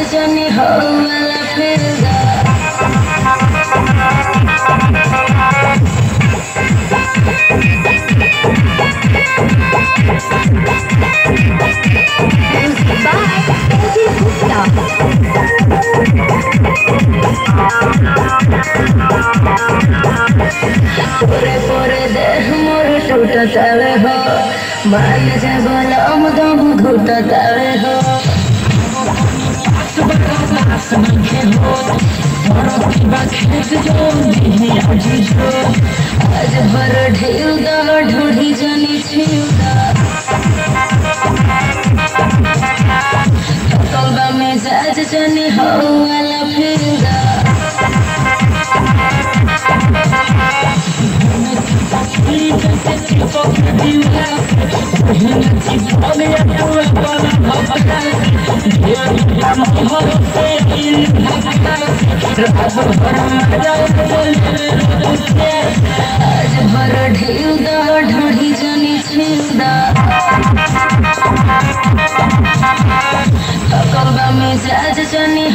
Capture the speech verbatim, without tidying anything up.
जनी हो वाला फिरदा पूरे पूरे देह मोर टूटा तावे हो मान जा बोला दम घुटा तावे हो आज भर ढेउ दा ढूढ़ी जानी छिउदा कलबा में जाज जानी हो वाला फिरदा आज भर ढेउ दा ढूढ़ी जानी छिउदा कलबा में जाज जानी